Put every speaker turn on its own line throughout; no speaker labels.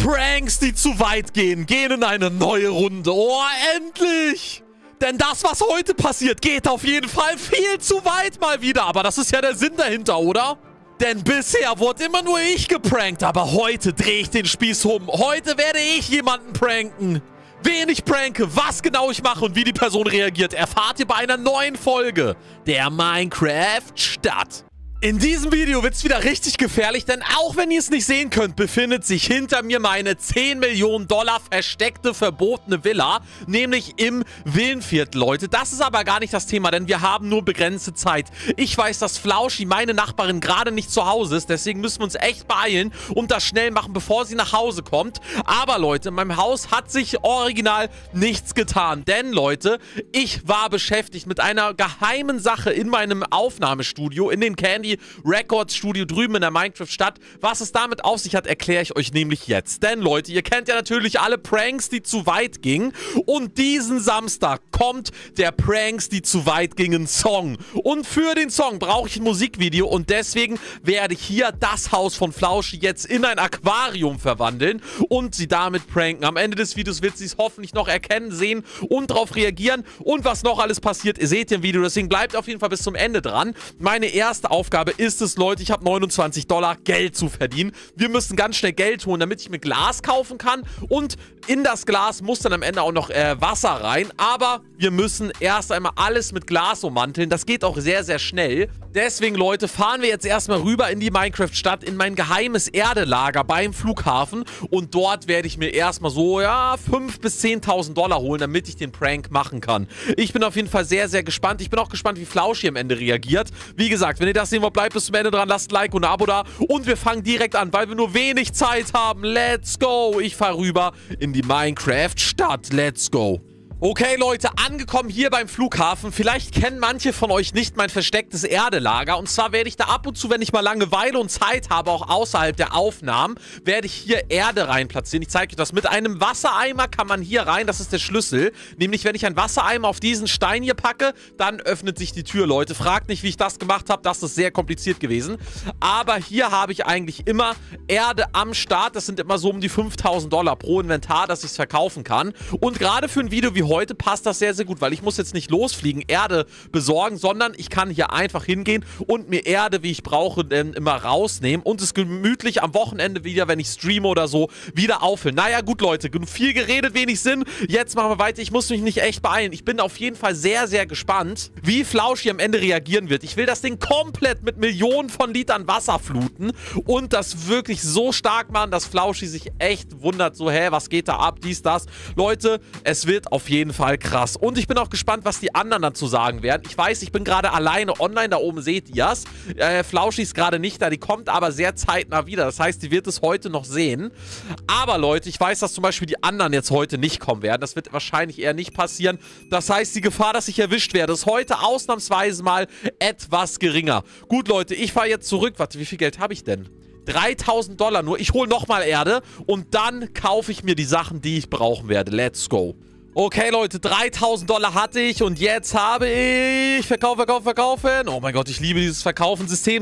Pranks, die zu weit gehen, gehen in eine neue Runde. Oh, endlich! Denn das, was heute passiert, geht auf jeden Fall viel zu weit mal wieder. Aber das ist ja der Sinn dahinter, oder? Denn bisher wurde immer nur ich geprankt. Aber heute drehe ich den Spieß um. Heute werde ich jemanden pranken. Wen ich pranke, was genau ich mache und wie die Person reagiert, erfahrt ihr bei einer neuen Folge der Minecraft-Stadt. In diesem Video wird es wieder richtig gefährlich, denn auch wenn ihr es nicht sehen könnt, befindet sich hinter mir meine 10 Millionen Dollar versteckte, verbotene Villa, nämlich im Villenviertel, Leute. Das ist aber gar nicht das Thema, denn wir haben nur begrenzte Zeit. Ich weiß, dass Flauschi, meine Nachbarin, gerade nicht zu Hause ist, deswegen müssen wir uns echt beeilen und das schnell machen, bevor sie nach Hause kommt. Aber, Leute, in meinem Haus hat sich original nichts getan, denn, Leute, ich war beschäftigt mit einer geheimen Sache in meinem Aufnahmestudio, in den Candy Records Studio drüben in der Minecraft-Stadt. Was es damit auf sich hat, erkläre ich euch nämlich jetzt. Denn, Leute, ihr kennt ja natürlich alle Pranks, die zu weit gingen. Und diesen Samstag kommt der Pranks, die zu weit gingen Song. Und für den Song brauche ich ein Musikvideo und deswegen werde ich hier das Haus von Flauschi jetzt in ein Aquarium verwandeln und sie damit pranken. Am Ende des Videos wird sie es hoffentlich noch erkennen, sehen und darauf reagieren. Und was noch alles passiert, ihr seht im Video, deswegen bleibt auf jeden Fall bis zum Ende dran. Meine erste Aufgabe ist es, Leute, ich habe 29 Dollar Geld zu verdienen. Wir müssen ganz schnell Geld holen, damit ich mir Glas kaufen kann. Und in das Glas muss dann am Ende auch noch Wasser rein. Aber wir müssen erst einmal alles mit Glas ummanteln. Das geht auch sehr, sehr schnell. Deswegen, Leute, fahren wir jetzt erstmal rüber in die Minecraft-Stadt, in mein geheimes Erdelager beim Flughafen. Und dort werde ich mir erstmal so, ja, 5.000 bis 10.000 Dollar holen, damit ich den Prank machen kann. Ich bin auf jeden Fall sehr, sehr gespannt. Ich bin auch gespannt, wie Flauschi am Ende reagiert. Wie gesagt, wenn ihr das sehen wollt, bleibt bis zum Ende dran, lasst ein Like und ein Abo da. Und wir fangen direkt an, weil wir nur wenig Zeit haben. Let's go! Ich fahre rüber in die Minecraft-Stadt. Let's go! Okay, Leute, angekommen hier beim Flughafen. Vielleicht kennen manche von euch nicht mein verstecktes Erdelager. Und zwar werde ich da ab und zu, wenn ich mal Langeweile und Zeit habe, auch außerhalb der Aufnahmen, werde ich hier Erde rein platzieren. Ich zeige euch das. Mit einem Wassereimer kann man hier rein. Das ist der Schlüssel. Nämlich, wenn ich einen Wassereimer auf diesen Stein hier packe, dann öffnet sich die Tür, Leute. Fragt nicht, wie ich das gemacht habe. Das ist sehr kompliziert gewesen. Aber hier habe ich eigentlich immer Erde am Start. Das sind immer so um die 5.000 Dollar pro Inventar, dass ich es verkaufen kann. Und gerade für ein Video wie heute passt das sehr, sehr gut, weil ich muss jetzt nicht losfliegen, Erde besorgen, sondern ich kann hier einfach hingehen und mir Erde, wie ich brauche, immer rausnehmen und es gemütlich am Wochenende wieder, wenn ich streame oder so, wieder auffüllen. Naja, gut, Leute, viel geredet, wenig Sinn. Jetzt machen wir weiter. Ich muss mich nicht echt beeilen. Ich bin auf jeden Fall sehr, sehr gespannt, wie Flauschi am Ende reagieren wird. Ich will das Ding komplett mit Millionen von Litern Wasser fluten und das wirklich so stark machen, dass Flauschi sich echt wundert, so, hä, was geht da ab, dies, das. Leute, es wird auf jeden Fall krass. Und ich bin auch gespannt, was die anderen dazu sagen werden. Ich weiß, ich bin gerade alleine online. Da oben seht ihr es. Flauschi ist gerade nicht da. Die kommt aber sehr zeitnah wieder. Das heißt, die wird es heute noch sehen. Aber, Leute, ich weiß, dass zum Beispiel die anderen jetzt heute nicht kommen werden. Das wird wahrscheinlich eher nicht passieren. Das heißt, die Gefahr, dass ich erwischt werde, ist heute ausnahmsweise mal etwas geringer. Gut, Leute, ich fahre jetzt zurück. Warte, wie viel Geld habe ich denn? 3.000 Dollar nur. Ich hole nochmal Erde und dann kaufe ich mir die Sachen, die ich brauchen werde. Let's go. Okay, Leute, 3.000 Dollar hatte ich und jetzt habe ich verkaufen. Oh mein Gott, ich liebe dieses Verkaufensystem.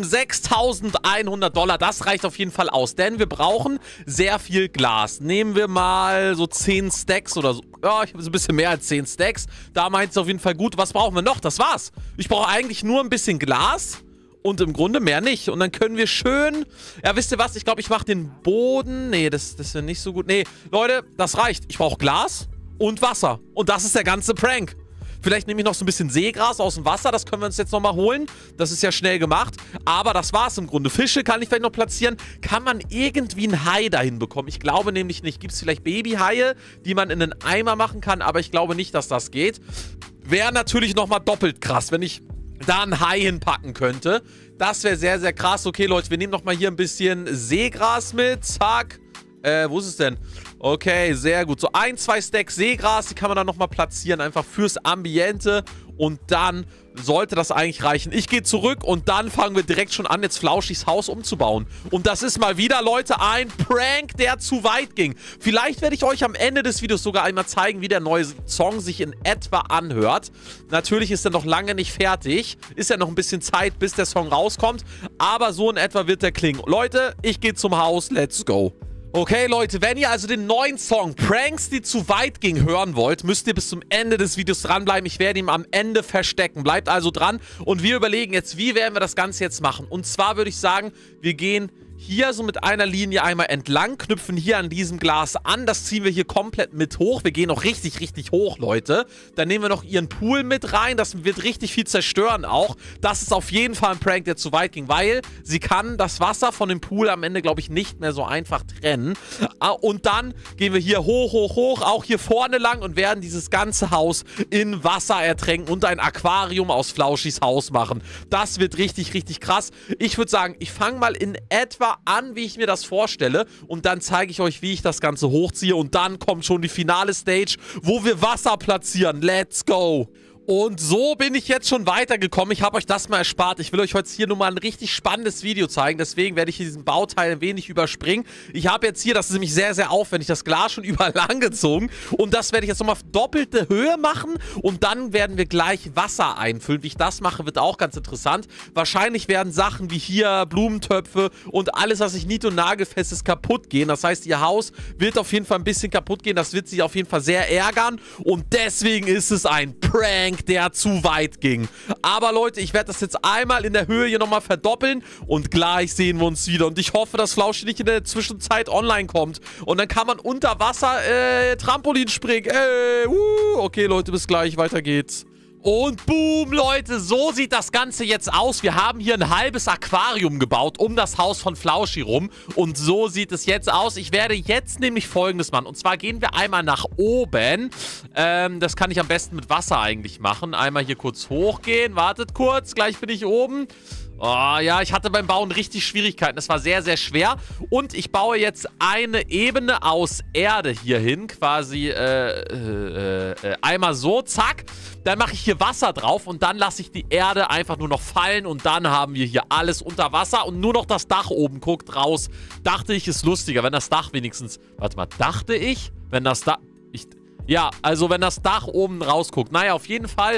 6.100 Dollar, das reicht auf jeden Fall aus, denn wir brauchen sehr viel Glas. Nehmen wir mal so 10 Stacks oder so. Ja, ich habe so ein bisschen mehr als 10 Stacks. Da meint es auf jeden Fall gut. Was brauchen wir noch? Das war's. Ich brauche eigentlich nur ein bisschen Glas. Und im Grunde mehr nicht. Und dann können wir schön... Ja, wisst ihr was? Ich glaube, ich mache den Boden... Nee, das ist ja nicht so gut. Nee, Leute, das reicht. Ich brauche Glas und Wasser. Und das ist der ganze Prank. Vielleicht nehme ich noch so ein bisschen Seegras aus dem Wasser. Das können wir uns jetzt nochmal holen. Das ist ja schnell gemacht. Aber das war's im Grunde. Fische kann ich vielleicht noch platzieren. Kann man irgendwie einen Hai dahin bekommen? Ich glaube nämlich nicht. Gibt es vielleicht Babyhaie, die man in einen Eimer machen kann? Aber ich glaube nicht, dass das geht. Wäre natürlich nochmal doppelt krass, wenn ich da einen Hai hinpacken könnte. Das wäre sehr, sehr krass. Okay, Leute, wir nehmen nochmal hier ein bisschen Seegras mit. Zack. Wo ist es denn? Okay, sehr gut. So 1, 2 Stacks Seegras, die kann man dann nochmal platzieren, einfach fürs Ambiente. Und dann sollte das eigentlich reichen. Ich gehe zurück und dann fangen wir direkt schon an, jetzt Flauschis Haus umzubauen. Und das ist mal wieder, Leute, ein Prank, der zu weit ging. Vielleicht werde ich euch am Ende des Videos sogar einmal zeigen, wie der neue Song sich in etwa anhört. Natürlich ist er noch lange nicht fertig. Ist ja noch ein bisschen Zeit, bis der Song rauskommt. Aber so in etwa wird der klingen. Leute, ich gehe zum Haus. Let's go. Okay, Leute, wenn ihr also den neuen Song Pranks, die zu weit ging, hören wollt, müsst ihr bis zum Ende des Videos dranbleiben. Ich werde ihn am Ende verstecken. Bleibt also dran und wir überlegen jetzt, wie werden wir das Ganze jetzt machen. Und zwar würde ich sagen, wir gehen hier so mit einer Linie einmal entlang, knüpfen hier an diesem Glas an. Das ziehen wir hier komplett mit hoch. Wir gehen noch richtig, richtig hoch, Leute. Dann nehmen wir noch ihren Pool mit rein. Das wird richtig viel zerstören auch. Das ist auf jeden Fall ein Prank, der zu weit ging, weil sie kann das Wasser von dem Pool am Ende, glaube ich, nicht mehr so einfach trennen. Und dann gehen wir hier hoch, hoch, hoch, auch hier vorne lang und werden dieses ganze Haus in Wasser ertränken und ein Aquarium aus Flauschis Haus machen. Das wird richtig, richtig krass. Ich würde sagen, ich fange mal in etwa an, wie ich mir das vorstelle und dann zeige ich euch, wie ich das Ganze hochziehe und dann kommt schon die finale Stage, wo wir Wasser platzieren. Let's go! Und so bin ich jetzt schon weitergekommen. Ich habe euch das mal erspart. Ich will euch heute hier nur mal ein richtig spannendes Video zeigen. Deswegen werde ich hier diesen Bauteil ein wenig überspringen. Ich habe jetzt hier, das ist nämlich sehr, sehr aufwendig, das Glas schon überall angezogen. Und das werde ich jetzt nochmal auf doppelte Höhe machen. Und dann werden wir gleich Wasser einfüllen. Wie ich das mache, wird auch ganz interessant. Wahrscheinlich werden Sachen wie hier Blumentöpfe und alles, was nicht nied- und nagelfest ist, kaputt gehen. Das heißt, ihr Haus wird auf jeden Fall ein bisschen kaputt gehen. Das wird sie auf jeden Fall sehr ärgern. Und deswegen ist es ein Prank, der zu weit ging. Aber Leute, ich werde das jetzt einmal in der Höhe hier nochmal verdoppeln und gleich sehen wir uns wieder. Und ich hoffe, dass Flauschie nicht in der Zwischenzeit online kommt. Und dann kann man unter Wasser Trampolin springen. Okay, Leute, bis gleich. Weiter geht's. Und boom, Leute, so sieht das Ganze jetzt aus. Wir haben hier ein halbes Aquarium gebaut um das Haus von Flauschie rum. Und so sieht es jetzt aus. Ich werde jetzt nämlich Folgendes machen. Und zwar gehen wir einmal nach oben. Das kann ich am besten mit Wasser eigentlich machen. Einmal hier kurz hochgehen. Wartet kurz, gleich bin ich oben. Oh ja, ich hatte beim Bauen richtig Schwierigkeiten. Es war sehr, sehr schwer. Und ich baue jetzt eine Ebene aus Erde hier hin. Quasi einmal so, zack. Dann mache ich hier Wasser drauf und dann lasse ich die Erde einfach nur noch fallen. Und dann haben wir hier alles unter Wasser und nur noch das Dach oben guckt raus. Dachte ich, ist lustiger, wenn das Dach wenigstens... Warte mal, dachte ich, wenn das Dach... Ja, also wenn das Dach oben rausguckt. Naja, auf jeden Fall...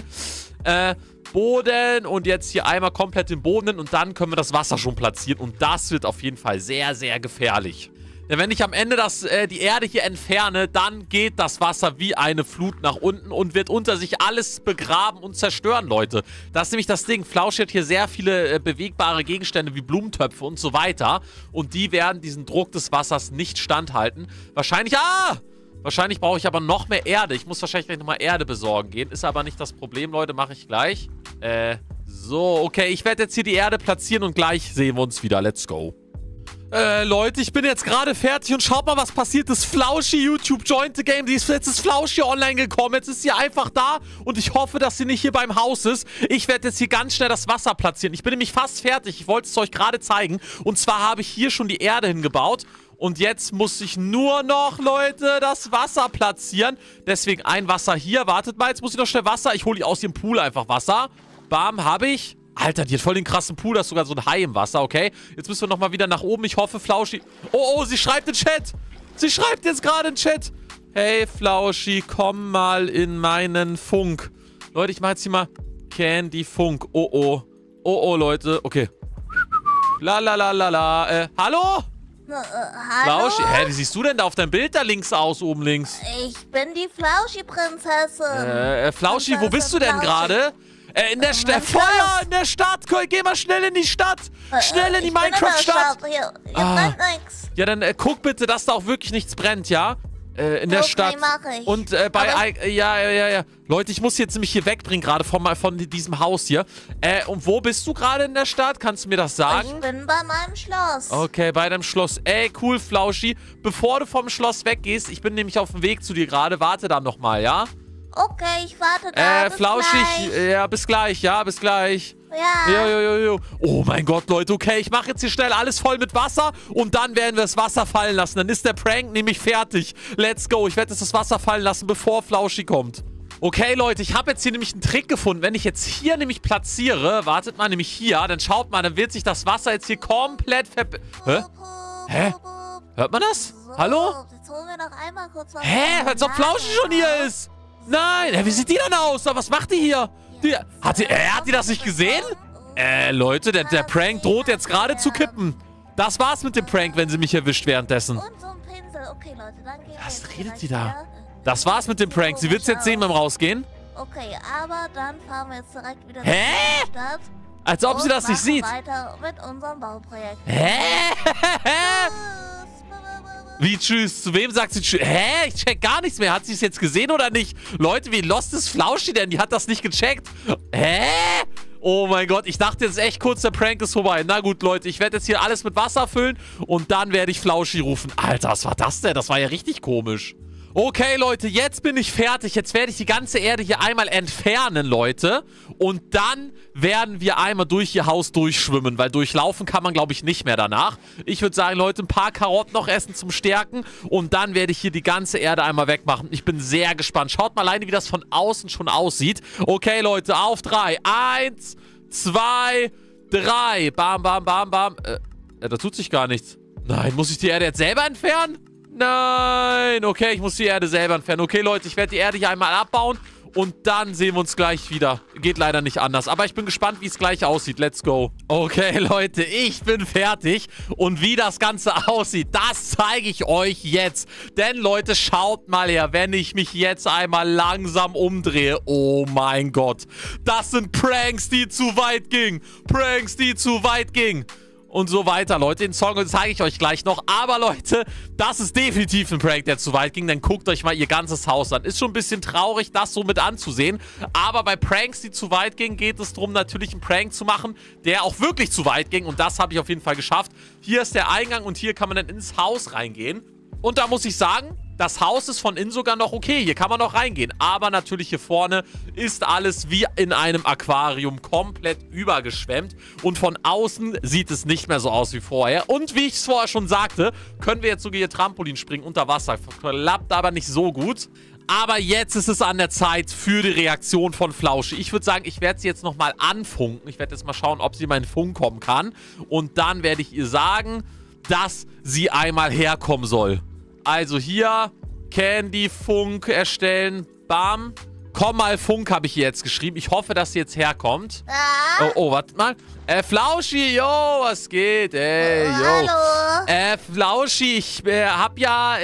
Boden und jetzt hier einmal komplett den Boden und dann können wir das Wasser schon platzieren und das wird auf jeden Fall sehr, sehr gefährlich. Denn wenn ich am Ende die Erde hier entferne, dann geht das Wasser wie eine Flut nach unten und wird unter sich alles begraben und zerstören, Leute. Das ist nämlich das Ding. Flauschie hat hier sehr viele bewegbare Gegenstände wie Blumentöpfe und so weiter und die werden diesen Druck des Wassers nicht standhalten. Wahrscheinlich brauche ich aber noch mehr Erde. Ich muss wahrscheinlich gleich nochmal Erde besorgen gehen. Ist aber nicht das Problem, Leute. Mache ich gleich. So, okay. Ich werde jetzt hier die Erde platzieren und gleich sehen wir uns wieder. Let's go. Leute, ich bin jetzt gerade fertig und schaut mal, was passiert ist. Flauschie YouTube joined the game. Jetzt ist Flauschie online gekommen. Jetzt ist sie einfach da und ich hoffe, dass sie nicht hier beim Haus ist. Ich werde jetzt hier ganz schnell das Wasser platzieren. Ich bin nämlich fast fertig. Ich wollte es euch gerade zeigen. Und zwar habe ich hier schon die Erde hingebaut. Und jetzt muss ich nur noch, Leute, das Wasser platzieren. Deswegen ein Wasser hier. Wartet mal, jetzt muss ich noch schnell Wasser. Ich hole die aus dem Pool einfach Wasser. Bam, habe ich. Alter, die hat voll den krassen Pool. Da ist sogar so ein Hai im Wasser, okay? Jetzt müssen wir nochmal wieder nach oben. Ich hoffe, Flauschie... Oh, sie schreibt in Chat. Sie schreibt jetzt gerade in Chat. Hey, Flauschie, komm mal in meinen Funk. Leute, ich mache jetzt hier mal Candy Funk. Oh, Leute. Okay. Hallo?
Hallo?
Flauschie, wie siehst du denn da auf deinem Bild da links aus, oben links?
Ich bin die Flauschie-Prinzessin.
Flauschie, wo bist du denn gerade? In der Stadt. Feuer in der Stadt. Geh mal schnell in die Stadt. Schnell in die Minecraft-Stadt.
Hier brennt nichts.
Ja, dann guck bitte, dass da auch wirklich nichts brennt, ja? In der Stadt.
Mach ich.
Und ja. Leute, ich muss jetzt nämlich hier wegbringen, gerade von diesem Haus hier. Und wo bist du gerade in der Stadt? Kannst du mir das sagen?
Ich bin bei meinem Schloss.
Okay, bei deinem Schloss. Ey, cool, Flauschie. Bevor du vom Schloss weggehst, ich bin nämlich auf dem Weg zu dir gerade. Warte dann nochmal, ja?
Okay, ich warte da.
Flauschig. Ja, bis gleich. Ja, bis gleich.
Ja.
Jo. Oh mein Gott, Leute. Okay, ich mache jetzt hier schnell alles voll mit Wasser und dann werden wir das Wasser fallen lassen. Dann ist der Prank nämlich fertig. Let's go. Ich werde jetzt das Wasser fallen lassen, bevor Flauschie kommt. Okay, Leute, ich habe jetzt hier nämlich einen Trick gefunden. Wenn ich jetzt hier nämlich platziere, wartet mal, nämlich hier, dann schaut mal, dann wird sich das Wasser jetzt hier komplett Hä? Hört man das? Hallo?
Jetzt holen wir noch einmal kurz was.
Als ob Flauschie schon hier ist. Nein, wie sieht die denn aus? Was macht die hier? Hat die das nicht gesehen? Leute, der Prank droht jetzt gerade zu kippen. Das war's mit dem Prank, wenn sie mich erwischt währenddessen.
Und so ein Okay, Leute, dann gehen wir
Was
jetzt
redet
direkt
sie da?
wieder.
Das war's mit dem Prank. Sie wird's jetzt sehen beim Rausgehen.
Okay, aber dann fahren wir jetzt direkt wieder
Hä?
zur Stadt.
Als ob sie das nicht sieht.
Weiter mit unserem Bauprojekt.
Hä?
Tschüss.
Wie tschüss? Zu wem sagt sie tschüss? Hä? Ich check gar nichts mehr. Hat sie es jetzt gesehen oder nicht? Leute, wie lost ist Flauschi denn? Die hat das nicht gecheckt. Hä? Oh mein Gott, ich dachte jetzt echt kurz, der Prank ist vorbei. Na gut, Leute, ich werde jetzt hier alles mit Wasser füllen und dann werde ich Flauschi rufen. Alter, was war das denn? Das war ja richtig komisch. Okay, Leute, jetzt bin ich fertig. Jetzt werde ich die ganze Erde hier einmal entfernen, Leute. Und dann werden wir einmal durch ihr Haus durchschwimmen, weil durchlaufen kann man, glaube ich, nicht mehr danach. Ich würde sagen, Leute, ein paar Karotten noch essen zum Stärken. Und dann werde ich hier die ganze Erde einmal wegmachen. Ich bin sehr gespannt. Schaut mal alleine, wie das von außen schon aussieht. Okay, Leute, auf 3. 1, 2, 3. Bam, bam, bam, bam. Da tut sich gar nichts. Nein, muss ich die Erde jetzt selber entfernen? Nein, okay, ich muss die Erde selber entfernen. Okay, Leute, ich werde die Erde hier einmal abbauen und dann sehen wir uns gleich wieder. Geht leider nicht anders, aber ich bin gespannt, wie es gleich aussieht. Let's go. Okay, Leute, ich bin fertig und wie das Ganze aussieht, das zeige ich euch jetzt. Denn, Leute, schaut mal her, wenn ich mich jetzt einmal langsam umdrehe. Oh mein Gott, das sind Pranks, die zu weit gingen. Pranks, die zu weit gingen. Und so weiter, Leute. Den Song zeige ich euch gleich noch. Aber, Leute, das ist definitiv ein Prank, der zu weit ging. Dann guckt euch mal ihr ganzes Haus an. Ist schon ein bisschen traurig, das so mit anzusehen. Aber bei Pranks, die zu weit gingen, geht es darum, natürlich einen Prank zu machen, der auch wirklich zu weit ging. Und das habe ich auf jeden Fall geschafft. Hier ist der Eingang und hier kann man dann ins Haus reingehen. Und da muss ich sagen, das Haus ist von innen sogar noch okay. Hier kann man noch reingehen. Aber natürlich hier vorne ist alles wie in einem Aquarium komplett übergeschwemmt. Und von außen sieht es nicht mehr so aus wie vorher. Und wie ich es vorher schon sagte, können wir jetzt sogar hier Trampolin springen unter Wasser. Klappt aber nicht so gut. Aber jetzt ist es an der Zeit für die Reaktion von Flauschi. Ich würde sagen, ich werde sie jetzt nochmal anfunken. Ich werde jetzt mal schauen, ob sie in meinen Funk kommen kann. Und dann werde ich ihr sagen, dass sie einmal herkommen soll. Also hier, Candy Funk erstellen. Bam. Komm mal, Funk, habe ich ihr jetzt geschrieben. Ich hoffe, dass sie jetzt herkommt.
Ja?
Oh, warte mal. Flauschi, yo, was geht? Ey, yo.
Hallo.
Flauschi, ich hab ja,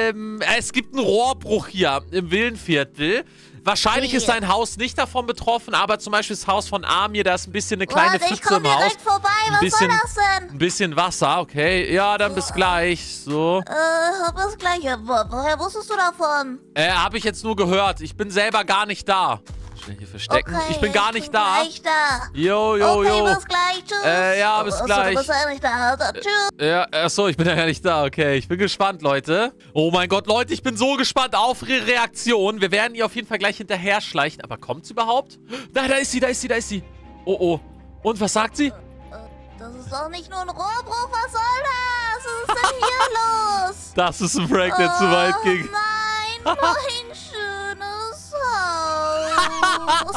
es gibt einen Rohrbruch hier im Villenviertel. Wahrscheinlich ist dein Haus nicht davon betroffen, aber zum Beispiel das Haus von Amir, da ist ein bisschen eine kleine Pfütze im Haus.
Ich komm direkt vorbei, was soll das denn?
Ein bisschen Wasser, okay. Ja, dann bis gleich, so.
Bis gleich. Woher wusstest du davon?
Hab ich jetzt nur gehört. Ich bin selber gar nicht da. Schnell hier verstecken.
Okay,
ich bin gar nicht da.
Gleich da.
Jo, jo,
okay,
jo.
bis gleich. Tschüss.
Ja, bis gleich.
Du bist ja nicht da. Tschüss.
Ja, achso, ich bin ja gar nicht da. Okay, ich bin gespannt, Leute. Oh mein Gott, Leute, ich bin so gespannt auf ihre Reaktion. Wir werden ihr auf jeden Fall gleich hinterher schleichen. Aber kommt sie überhaupt? Da ist sie, da ist sie, da ist sie. Oh, oh. Und was sagt sie?
Das ist doch nicht nur ein Rohrbruch. Was soll das? Was ist denn hier los?
Das ist ein Prank, der zu weit ging.
Nein, mein schönes Haus.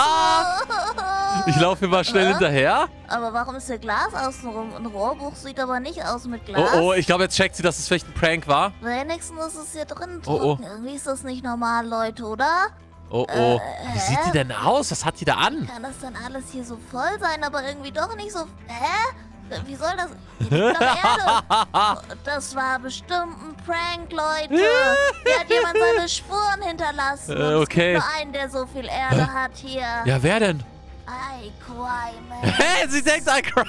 Ich laufe hier mal schnell hinterher.
Aber warum ist hier Glas außenrum? Ein Rohrbruch sieht aber nicht aus mit Glas.
Oh, oh, ich glaube, jetzt checkt sie, dass es vielleicht ein Prank war.
Wenigstens ist es hier drin
Oh,
trocken. Irgendwie ist das nicht normal, Leute, oder?
Oh, oh. Wie sieht die denn aus? Was hat die da an?
Kann das dann alles hier so voll sein, aber irgendwie doch nicht so... Hä? Wie soll das... Hier liegt doch Erde. Das war bestimmt ein Prank, Leute. Hier hat jemand seine Spuren hinterlassen. Und
okay.
Es gibt nur einen, der so viel Erde hat hier.
Ja, wer denn?
Crime.
Hä? Sie denkt, I cry.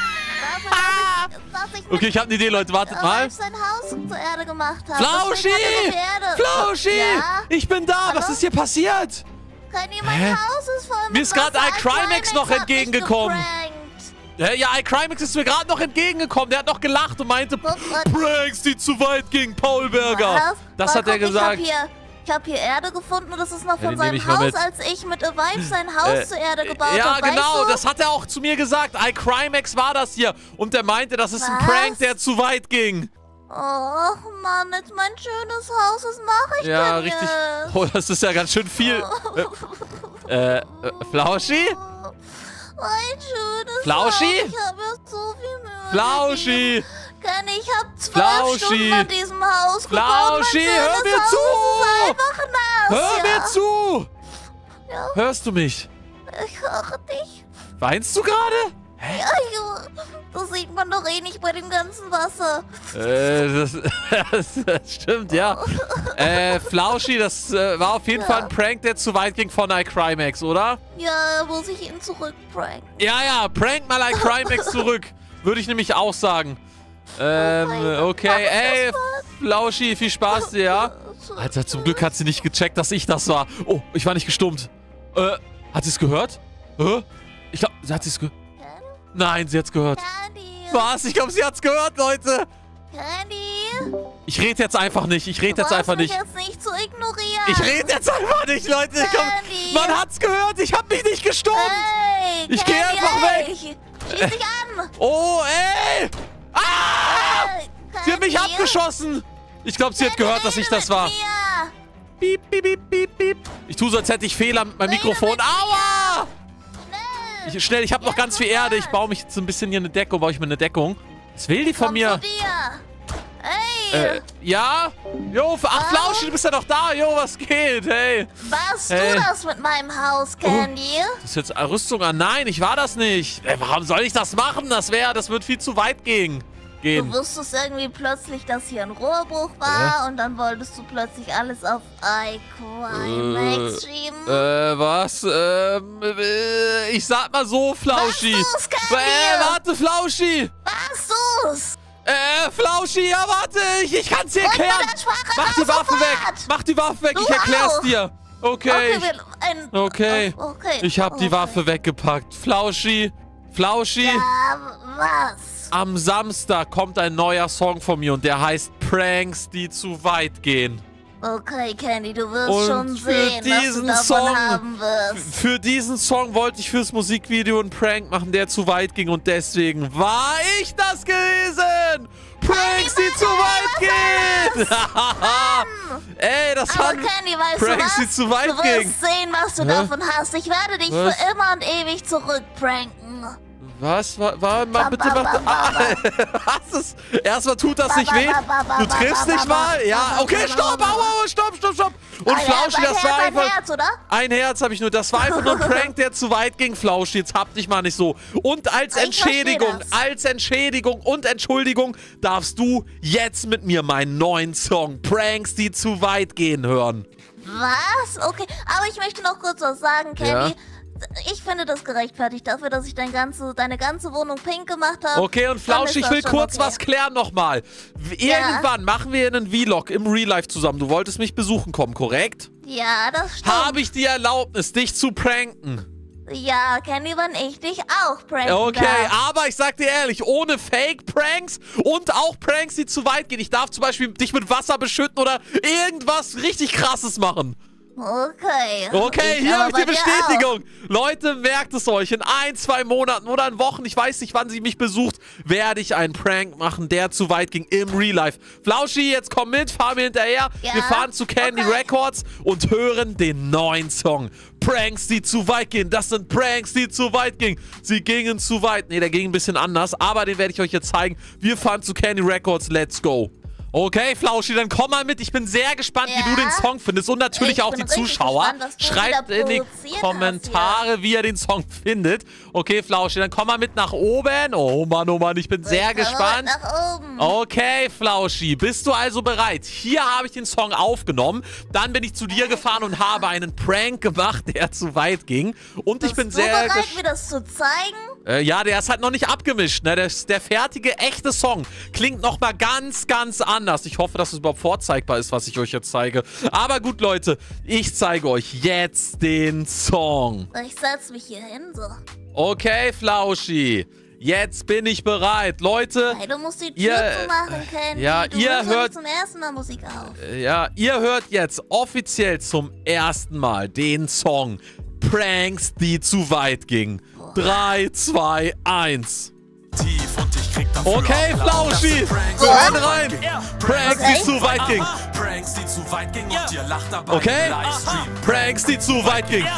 Okay, ich habe eine Idee, Leute. Wartet mal.
sein Haus zur Erde gemacht hat.
Flauschi! Flauschi!
Ja?
Ich bin da! Was ist hier passiert?
Mein Haus ist voll mit
Mir ist gerade iCrimex noch entgegengekommen. Ja, iCrimex ist mir gerade noch entgegengekommen. Der hat noch gelacht und meinte, Pranks, die zu weit gingen, Paul Berger. Das hat er gesagt.
Ich habe hier Erde gefunden und das ist noch von seinem Haus, als ich mit A Vibe sein Haus zur Erde gebaut habe.
Ja, genau,
weißt du?
das hat er auch zu mir gesagt. iCrimex war das hier. Und er meinte, das ist ein Prank, der zu weit ging.
Oh Mann, jetzt mein schönes Haus, was mache ich denn
richtig.
jetzt?
Oh, das ist ja ganz schön viel. Flauschi?
Mein schönes
Flauschi?
Haus, ich habe ja so viel Mühe.
Flauschi!
Ich habe 12 Stunden an diesem Haus gebaut.
Flauschi, hör mir
Haus
zu!
ist einfach nass.
Hör mir zu!
Ja.
Hörst du mich?
Ich höre dich.
Weinst du gerade?
Ja, das sieht man doch eh nicht bei dem ganzen Wasser.
Das stimmt, ja. Flauschi, das war auf jeden Fall ein Prank, der zu weit ging von iCrimex, oder?
Ja, muss ich ihn zurückpranken.
Ja, prank mal iCrimex zurück. Würde ich nämlich auch sagen. Okay, ey, Flauschi, viel Spaß dir, ja? Alter, zum Glück hat sie nicht gecheckt, dass ich das war. Oh, ich war nicht gestummt. Hat sie es gehört? Ich glaube, hat sie es gehört? Nein, sie hat's gehört.
Candy.
Was? Ich glaube, sie hat's gehört, Leute.
Candy.
Ich rede jetzt einfach nicht. Ich rede jetzt einfach nicht.
Jetzt nicht zu ignorieren.
Ich rede jetzt einfach nicht, Leute. Man hat's gehört. Ich hab mich nicht gestummt.
Hey,
ich gehe einfach weg.
Schieß dich an.
Oh, ey. Ah! Sie hat mich abgeschossen. Ich glaube, sie hat gehört, dass ich das war. Piep, piep, piep, piep, piep. Ich tue so, als hätte ich Fehler mit meinem Mikrofon. Aua! Schnell, ich habe noch ganz viel Erde. Ich baue mich jetzt ein bisschen hier eine Deckung. Baue ich mir eine Deckung. Was will die von mir?
Hey!
Ja? Jo, ach, Flauschi, du bist ja doch da. Jo, was geht? Hey.
Warst du das mit meinem Haus, Candy?
Das ist jetzt Rüstung an. Nein, ich war das nicht. Warum soll ich das machen? Das wird viel zu weit gehen.
Du wusstest irgendwie plötzlich, dass hier ein Rohrbruch war und dann wolltest du plötzlich alles auf iCrimex schieben.
Was? Ich sag mal so, Flauschi.
Warst du's,
warte, Flauschi.
Warst du's?
Flauschi, ja, warte, ich kann's dir erklären. Mach die Waffe weg. Mach die Waffe weg, ich erklär's dir. Okay. Okay. Ich hab die Waffe weggepackt. Flauschi.
Ja, was?
Am Samstag kommt ein neuer Song von mir und der heißt Pranks, die zu weit gehen.
Okay, Candy, du wirst schon sehen, was du davon haben wirst.
Für diesen Song wollte ich fürs Musikvideo einen Prank machen, der zu weit ging und deswegen war ich das gewesen. Pranks, die zu weit gehen. Ey, das waren Pranks, die zu weit gingen.
Du wirst sehen, was du davon hast. Ich werde dich für immer und ewig zurückpranken.
Was? Mal bitte erstmal tut das nicht weh. Du triffst nicht mal? Ja, okay, stopp, stopp. Und Flauschi, das war einfach...
Ein Herz, oder?
Ein Herz habe ich nur. Das war einfach nur ein Prank, der zu weit ging, Flauschi. Jetzt hab dich mal nicht so. Und als Entschädigung und Entschuldigung darfst du jetzt mit mir meinen neuen Song Pranks, die zu weit gehen, hören.
Was? Okay, aber ich möchte noch kurz was sagen, Candy. Ja? Ich finde das gerechtfertigt dafür, dass ich deine ganze Wohnung pink gemacht habe.
Okay, und Flauschi, ich will kurz was klären nochmal. Irgendwann machen wir einen Vlog im Real Life zusammen. Du wolltest mich besuchen kommen, korrekt?
Ja, das stimmt.
Habe ich die Erlaubnis, dich zu pranken?
Ja, Candy, wenn ich dich auch pranken
Okay,
darf.
aber ich sag dir ehrlich, ohne Fake-Pranks und auch Pranks, die zu weit gehen. Ich darf zum Beispiel dich mit Wasser beschütten oder irgendwas richtig Krasses machen. Okay, hier habe ich die Bestätigung. Leute, merkt es euch. In 1, 2 Monaten oder in Wochen, ich weiß nicht, wann sie mich besucht, werde ich einen Prank machen, der zu weit ging im Real Life. Flauschi, jetzt komm mit, fahr mir hinterher. Ja? Wir fahren zu Candy Records und hören den neuen Song. Pranks, die zu weit gehen. Das sind Pranks, die zu weit gingen. Sie gingen zu weit. Ne, der ging ein bisschen anders, aber den werde ich euch jetzt zeigen. Wir fahren zu Candy Records. Let's go. Okay, Flauschi, dann komm mal mit. Ich bin sehr gespannt, wie du den Song findest. Und natürlich auch die Zuschauer. Schreibt in die Kommentare, wie ihr den Song findet. Okay, Flauschi, dann komm mal mit nach oben. Oh Mann, ich bin sehr gespannt.
Nach oben.
Okay, Flauschi, bist du also bereit? Hier habe ich den Song aufgenommen. Dann bin ich zu dir gefahren und habe einen Prank gemacht, der zu weit ging. Und ich bin sehr
gespannt. Bist du bereit, mir das zu zeigen?
Ja, der ist halt noch nicht abgemischt, ne? Der fertige, echte Song klingt nochmal ganz, ganz anders. Ich hoffe, dass es überhaupt vorzeigbar ist, was ich euch jetzt zeige. Aber gut, Leute, ich zeige euch jetzt den Song.
Ich setze mich hier hin, so.
Okay, Flauschi. Jetzt bin ich bereit. Leute,
hey, du musst die Tür zumachen, Candy.
Ja, ihr hört
zum ersten Mal Musik auf.
Ja, ihr hört jetzt offiziell zum ersten Mal den Song Pranks, die zu weit gingen. 3, 2, 1. Okay, Flauschi, rein. Pranks, die zu weit gingen. Okay, Pranks, die zu weit gingen.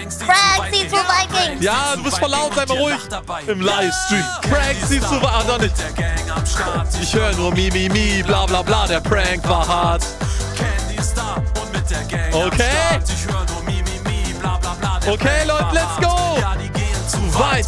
Ja, du bist voll laut, sei mal ruhig. Im Livestream. Pranks, die zu weit. Ach, doch nicht. Ich höre nur mi, bla bla bla. Der Prank war hart. Okay. Okay, Leute, let's go. zu weit.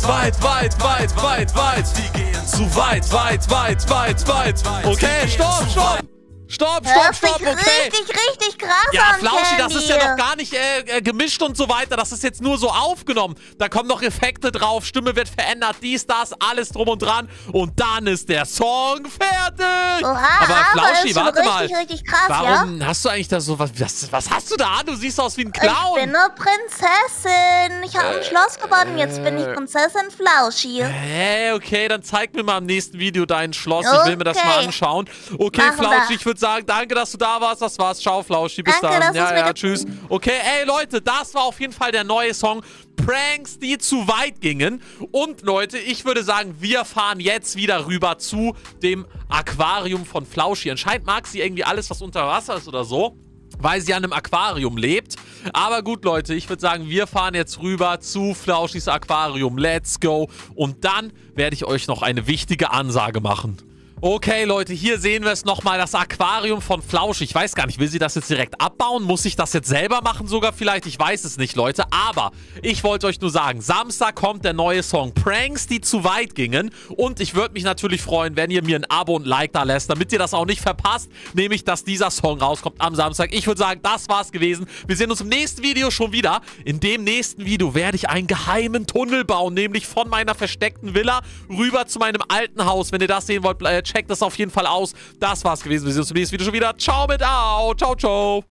Die gehen zu weit. Okay, stopp. Stopp,
Hört sich
okay.
richtig krass
Ja,
an,
Flauschi, das
Candy.
ist ja noch gar nicht gemischt und so weiter. Das ist jetzt nur so aufgenommen. Da kommen noch Effekte drauf, Stimme wird verändert, dies, das, alles drum und dran. Und dann ist der Song fertig.
Oha,
aber Flauschi,
ist schon
warte mal.
richtig krass,
Warum hast du eigentlich da so was hast du da an? Du siehst aus wie ein Clown.
Ich bin eine Prinzessin. Ich habe ein Schloss gebaut und jetzt bin ich Prinzessin Flauschi.
Okay, dann zeig mir mal im nächsten Video dein Schloss. Ich will mir das mal anschauen. Okay,
Machen
Flauschi,
wir.
ich würde sagen, danke, dass du da warst. Das war's. Ciao, Flauschi. Bis
Danke,
dann.
dass du's mir
Tschüss. Okay, ey, Leute, das war auf jeden Fall der neue Song. Pranks, die zu weit gingen. Und, Leute, ich würde sagen, wir fahren jetzt wieder rüber zu dem Aquarium von Flauschi. Anscheinend mag sie irgendwie alles, was unter Wasser ist oder so, weil sie an einem Aquarium lebt. Aber gut, Leute, ich würde sagen, wir fahren jetzt rüber zu Flauschis Aquarium. Let's go. Und dann werde ich euch noch eine wichtige Ansage machen. Okay, Leute, hier sehen wir es nochmal, das Aquarium von Flauschi. Ich weiß gar nicht, will sie das jetzt direkt abbauen? Muss ich das jetzt selber machen sogar vielleicht? Ich weiß es nicht, Leute. Aber ich wollte euch nur sagen, Samstag kommt der neue Song Pranks, die zu weit gingen. Und ich würde mich natürlich freuen, wenn ihr mir ein Abo und ein Like da lässt, damit ihr das auch nicht verpasst. Nämlich, dass dieser Song rauskommt am Samstag. Ich würde sagen, das war's gewesen. Wir sehen uns im nächsten Video schon wieder. In dem nächsten Video werde ich einen geheimen Tunnel bauen, nämlich von meiner versteckten Villa rüber zu meinem alten Haus. Wenn ihr das sehen wollt, checkt das auf jeden Fall aus. Das war's gewesen. Wir sehen uns im nächsten Video schon wieder. Ciao mit Au. Ciao, ciao.